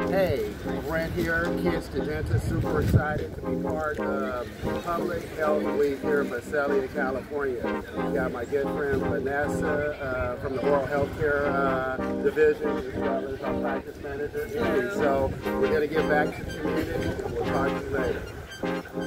Hey, Brent here, Kids2Dentist, super excited to be part of Public Health Week here in Visalia, California. Got my good friend Vanessa from the Oral Healthcare Division, as well as our practice manager. So we're going to get back to the community, and we'll talk to you later.